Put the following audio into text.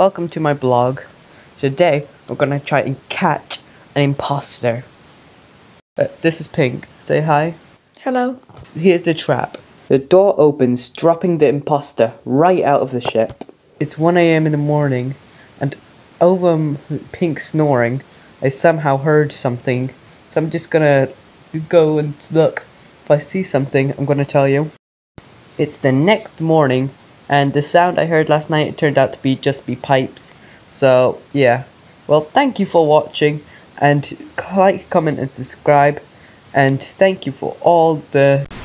welcome to my blog. Today we're gonna try and catch an imposter. This is Pink, say hi. Hello. Here's the trap. The door opens, dropping the imposter right out of the ship. It's 1 AM in the morning, and over Pink snoring, I somehow heard something, so I'm just gonna go and look. If I see something, I'm gonna tell you. It's the next morning, and the sound I heard last night, it turned out to just be pipes. So, yeah. Well, thank you for watching, and like, comment, and subscribe. And thank you for all the